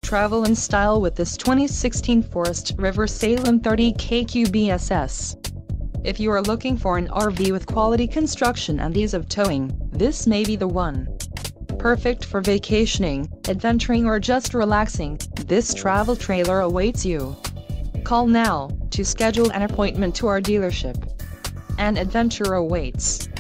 Travel in style with this 2016 Forest River Salem 30KQBSS. If you are looking for an RV with quality construction and ease of towing, this may be the one. Perfect for vacationing, adventuring or just relaxing, this travel trailer awaits you. Call now to schedule an appointment to our dealership. An adventure awaits.